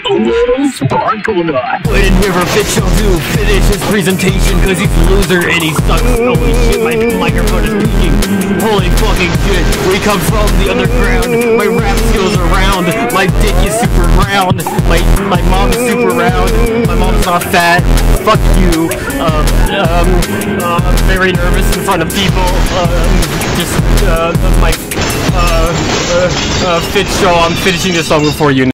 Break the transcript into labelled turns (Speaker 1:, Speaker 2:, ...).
Speaker 1: A little sparkle nut.
Speaker 2: Waiting here for Fit Show to finish his presentation because he's a loser and he sucks. Holy shit, my microphone is peaking. Holy fucking shit. We come from the underground. My rap skills are round. My dick is super round. My mom's super round. My mom's not fat. Fuck you. I'm very nervous in front of people. Fit Show, I'm finishing this song before you.